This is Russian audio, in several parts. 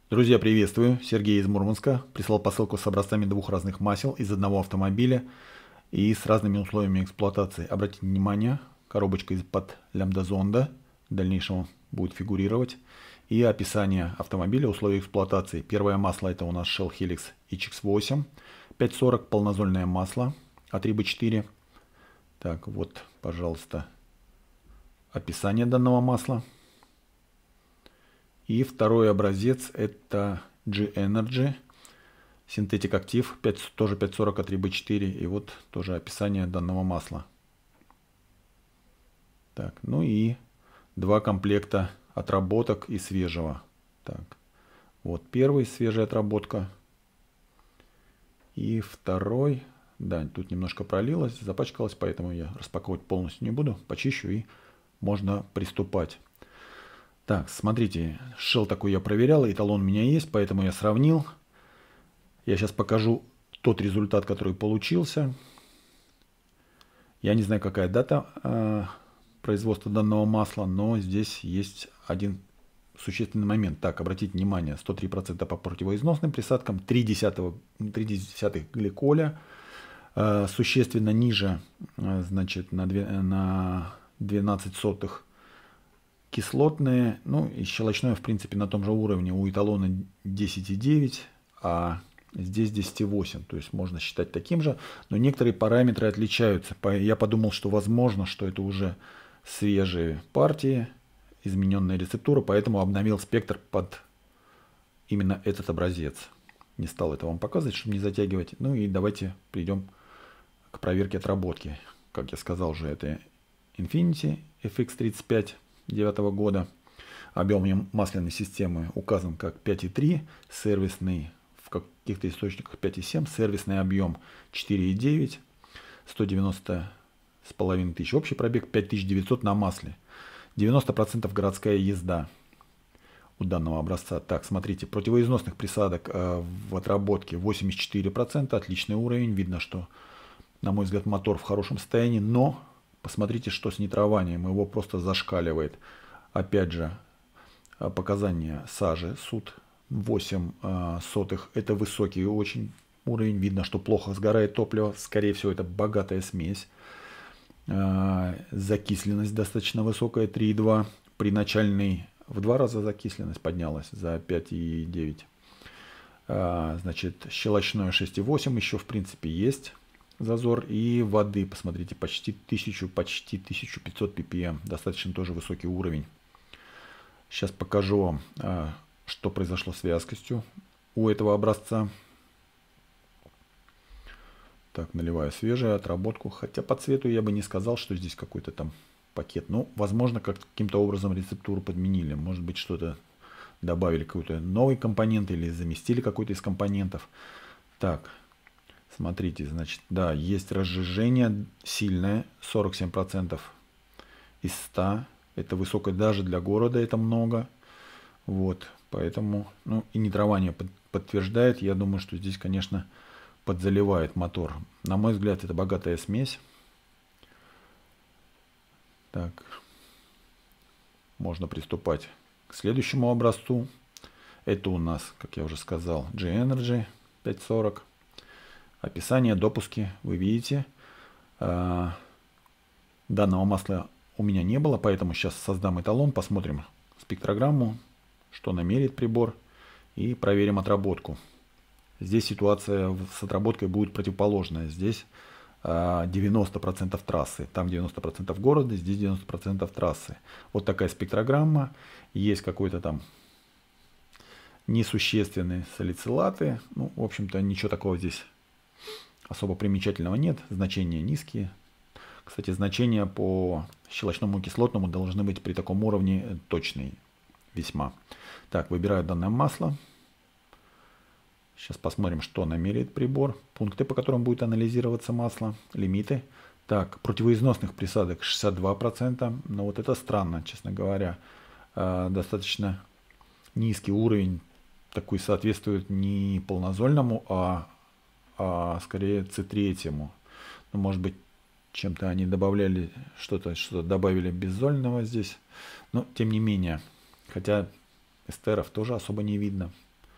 Друзья, приветствую! Сергей из Мурманска прислал посылку с образцами двух разных масел из одного автомобиля и с разными условиями эксплуатации. Обратите внимание, коробочка из-под лямбда-зонда в дальнейшем будет фигурировать. И описание автомобиля, условия эксплуатации. Первое масло это у нас Shell Helix HX8 540, полнозольное масло А3Б4. Так, вот, пожалуйста, описание данного масла. И второй образец это G-Energy Synthetic Active, тоже 540 А3Б4. И вот тоже описание данного масла. Так, ну и два комплекта отработок и свежего. Так, вот первый свежая отработка. И второй, да, тут немножко пролилось, запачкалось, поэтому я распаковывать полностью не буду. Почищу и можно приступать. Так, смотрите, Shell такой я проверял, эталон у меня есть, поэтому я сравнил. Я сейчас покажу тот результат, который получился. Я не знаю, какая дата производства данного масла, но здесь есть один существенный момент. Так, обратите внимание, 103% по противоизносным присадкам, 0,3 гликоля, существенно ниже, значит, на 12 сотых кислотные, ну и щелочное в принципе на том же уровне, у эталона 10,9, а здесь 10,8, то есть можно считать таким же, но некоторые параметры отличаются. Я подумал, что возможно, что это уже свежие партии, измененная рецептура, поэтому обновил спектр под именно этот образец. Не стал это вам показывать, чтобы не затягивать. Ну и давайте перейдем к проверке отработки. Как я сказал уже, это Infiniti FX35 2009 года. Объем масляной системы указан как 5,3, сервисный в каких-то источниках 5,7, сервисный объем 4,9, 190,5 тысяч, общий пробег 5900 на масле. 90% городская езда у данного образца. Так, смотрите, противоизносных присадок в отработке 84%, отличный уровень. Видно, что, на мой взгляд, мотор в хорошем состоянии, но посмотрите, что с нитрованием, его просто зашкаливает. Опять же, показания сажи, суд 8 сотых, это высокий очень уровень. Видно, что плохо сгорает топливо, скорее всего, это богатая смесь. Закисленность достаточно высокая, 3,2. При начальной в 2 раза закисленность поднялась за 5,9. Значит, щелочное 6,8 еще в принципе есть зазор. И воды, посмотрите, почти 1500 ppm. Достаточно тоже высокий уровень. Сейчас покажу вам, что произошло с вязкостью у этого образца. Так, наливаю свежую отработку. Хотя по цвету я бы не сказал, что здесь какой-то там пакет. Ну, возможно, каким-то образом рецептуру подменили. Может быть, что-то добавили, какой-то новый компонент или заместили какой-то из компонентов. Так, смотрите, значит, да, есть разжижение сильное, 47% из 100. Это высокое даже для города, это много. Вот, поэтому, ну, и нитрование подтверждает. Я думаю, что здесь, конечно, подзаливает мотор. На мой взгляд, это богатая смесь. Так, можно приступать к следующему образцу. Это у нас, как я уже сказал, G-Energy 540. Описание, допуски, вы видите. Данного масла у меня не было, поэтому сейчас создам эталон, посмотрим спектрограмму, что намерит прибор, и проверим отработку. Здесь ситуация с отработкой будет противоположная. Здесь 90% трассы. Там 90% города, здесь 90% трассы. Вот такая спектрограмма. Есть какой-то там несущественные салицилаты. Ну, в общем-то, ничего такого здесь особо примечательного нет. Значения низкие. Кстати, значения по щелочному и кислотному должны быть при таком уровне точные. Весьма. Так, выбираю данное масло. Сейчас посмотрим, что намеряет прибор. Пункты, по которым будет анализироваться масло. Лимиты. Так, противоизносных присадок 62%. Но вот это странно, честно говоря. Достаточно низкий уровень. Такой соответствует не полнозольному, а скорее C3. Ну, может быть, чем-то они добавляли что-то добавили беззольного здесь. Но, тем не менее. Хотя эстеров тоже особо не видно.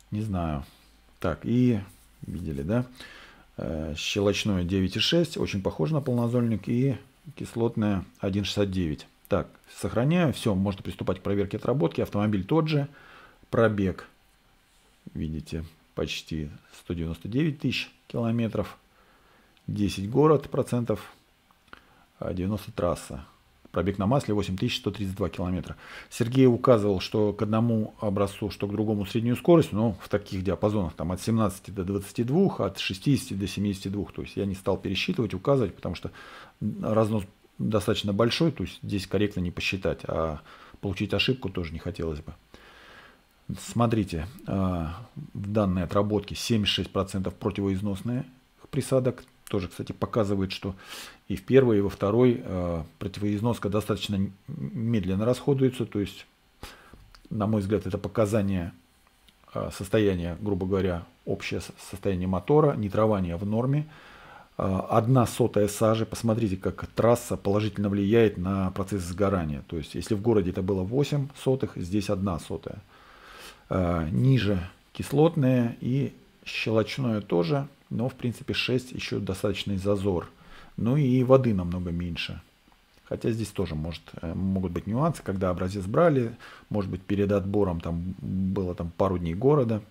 Не знаю. Так, и видели, да? Щелочное 9,6, очень похоже на полнозольник, и кислотное 1,69. Так, сохраняю, все, можно приступать к проверке отработки. Автомобиль тот же, пробег, видите, почти 199 тысяч километров, 10 город процентов, 90 трасса. Пробег на масле 8132 километра. Сергей указывал, что к одному образцу, что к другому среднюю скорость, но в таких диапазонах, там от 17 до 22, от 60 до 72. То есть я не стал пересчитывать, указывать, потому что разнос достаточно большой, то есть здесь корректно не посчитать, а получить ошибку тоже не хотелось бы. Смотрите, в данной отработке 76% противоизносные присадок. Тоже, кстати, показывает, что и в первой, и во второй противоизноска достаточно медленно расходуется. То есть, на мой взгляд, это показание состояния, грубо говоря, общее состояние мотора, нитрование в норме. 1/100 сажи. Посмотрите, как трасса положительно влияет на процесс сгорания. То есть, если в городе это было 8 сотых, здесь 1/100. Ниже кислотное и щелочное тоже. Но, в принципе, 6 еще достаточный зазор. Ну и воды намного меньше. Хотя здесь тоже могут быть нюансы, когда образец брали. Может быть, перед отбором там было пару дней города.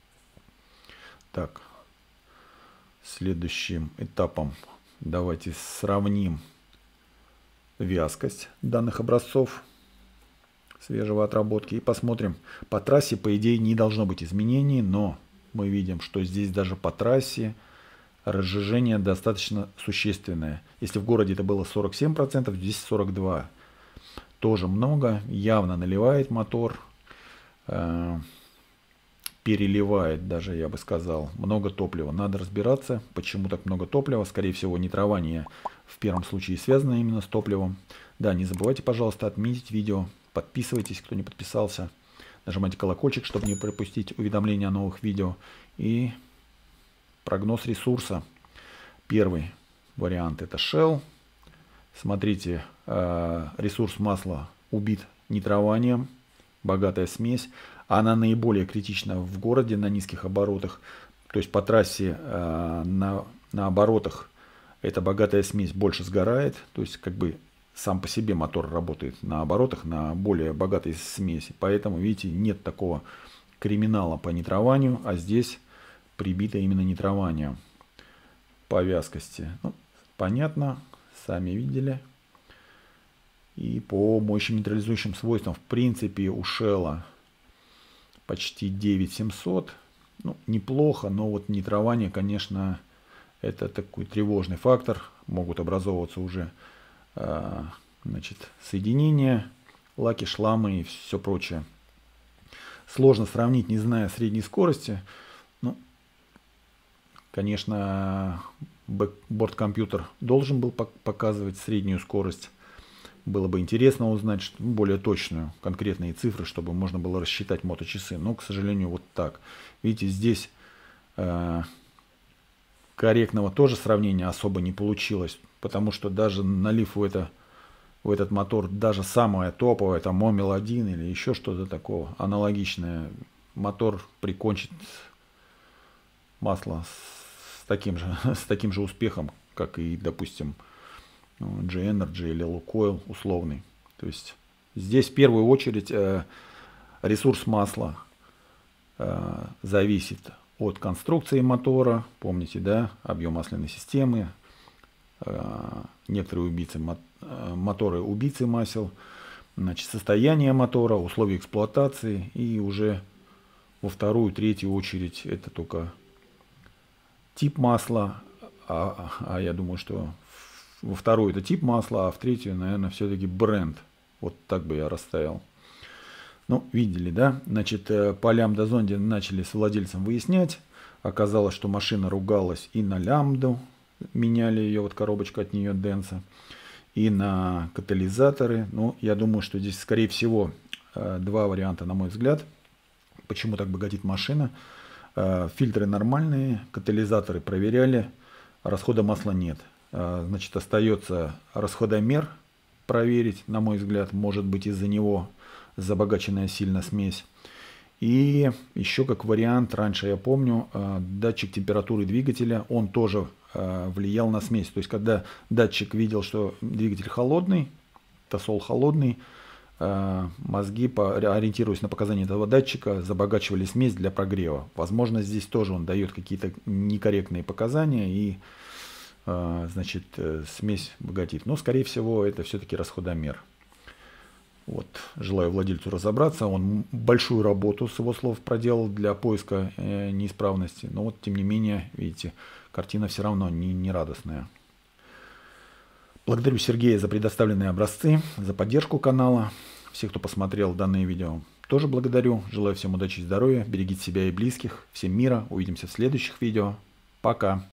Так, следующим этапом давайте сравним вязкость данных образцов свежего отработки. И посмотрим. По трассе, по идее, не должно быть изменений, но мы видим, что здесь даже по трассе разжижение достаточно существенное. Если в городе это было 47%, здесь 42%. Тоже много. Явно наливает мотор. Переливает даже, я бы сказал. Много топлива. Надо разбираться, почему так много топлива. Скорее всего, нитрование в первом случае связано именно с топливом. Да, не забывайте, пожалуйста, отметить видео. Подписывайтесь, кто не подписался. Нажимайте колокольчик, чтобы не пропустить уведомления о новых видео. И прогноз ресурса. Первый вариант это Shell. Смотрите, ресурс масла убит нитрованием. Богатая смесь. Она наиболее критична в городе на низких оборотах. То есть по трассе на оборотах эта богатая смесь больше сгорает. То есть как бы сам по себе мотор работает на оборотах, на более богатой смеси. Поэтому, видите, нет такого криминала по нитрованию, а здесь прибито именно нитрованием по вязкости. Ну, понятно, сами видели. И по моющим нейтрализующим свойствам, в принципе, у Shell почти 9700. Ну, неплохо, но вот нитрование, конечно, это такой тревожный фактор. Могут образовываться уже соединения, лаки, шламы и все прочее. Сложно сравнить, не зная средней скорости. Ну, конечно, борткомпьютер должен был показывать среднюю скорость. Было бы интересно узнать более точную, конкретные цифры, чтобы можно было рассчитать моточасы. Но, к сожалению, вот так. Видите, здесь корректного тоже сравнения особо не получилось. Потому что даже налив в этот мотор, даже самое топовое, там Омел-1 или еще что-то такого, аналогичное, мотор прикончит масло с таким же успехом, как и, допустим, G-Energy или Lukoil условный. То есть здесь в первую очередь ресурс масла зависит от конструкции мотора. Помните, да, объем масляной системы. Некоторые моторы убийцы масел, значит, состояние мотора, условия эксплуатации, и уже во вторую, третью очередь это только тип масла, а я думаю, что во вторую это тип масла, а в третью, наверное, все-таки бренд. Вот так бы я расставил. Ну, видели, да? Значит, по лямбда-зонде начали с владельцем выяснять. Оказалось, что машина ругалась и на лямбду. Меняли ее, вот коробочка от нее Денса. И на катализаторы. Ну, я думаю, что здесь, скорее всего, два варианта, на мой взгляд. Почему так богатит машина? Фильтры нормальные, катализаторы проверяли, расхода масла нет. Значит, остается расходомер проверить, на мой взгляд. Может быть, из-за него забогаченная сильно смесь. И еще как вариант, раньше я помню, датчик температуры двигателя, он тоже влиял на смесь. То есть когда датчик видел, что двигатель холодный, тосол холодный, мозги, ориентируясь на показания этого датчика, забагачивали смесь для прогрева. Возможно, здесь тоже он дает какие-то некорректные показания и значит, смесь богатит. Но, скорее всего, это все-таки расходомер. Вот. Желаю владельцу разобраться. Он большую работу, с его слов, проделал для поиска неисправности. Но вот, тем не менее, видите, картина все равно не радостная. Благодарю Сергея за предоставленные образцы, за поддержку канала. Всех, кто посмотрел данное видео, тоже благодарю. Желаю всем удачи и здоровья. Берегите себя и близких. Всем мира. Увидимся в следующих видео. Пока.